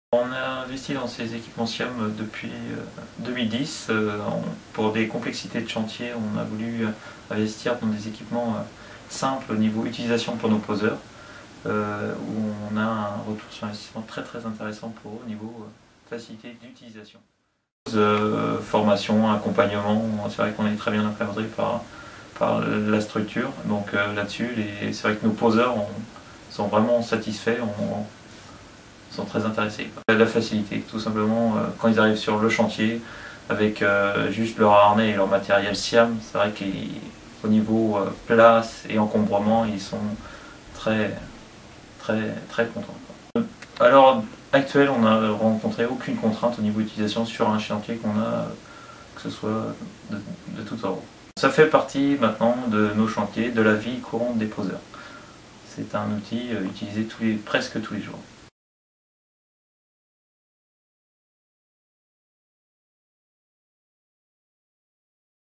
On a investi dans ces équipements SIAM depuis 2010. Pour des complexités de chantier, on a voulu investir dans des équipements simples au niveau utilisation pour nos poseurs, où on a un retour sur investissement très intéressant pour eux au niveau facilité d'utilisation. Formation, accompagnement, c'est vrai qu'on est très bien encadré par la structure, donc là-dessus, c'est vrai que nos poseurs sont vraiment satisfaits. Sont très intéressés. La facilité, tout simplement, quand ils arrivent sur le chantier, avec juste leur harnais et leur matériel SIAM, c'est vrai qu'au niveau place et encombrement, ils sont très contents. À l'heure actuelle, on n'a rencontré aucune contrainte au niveau d'utilisation sur un chantier qu'on a, que ce soit de tout ordre. Ça fait partie maintenant de nos chantiers, de la vie courante des poseurs. C'est un outil utilisé presque tous les jours.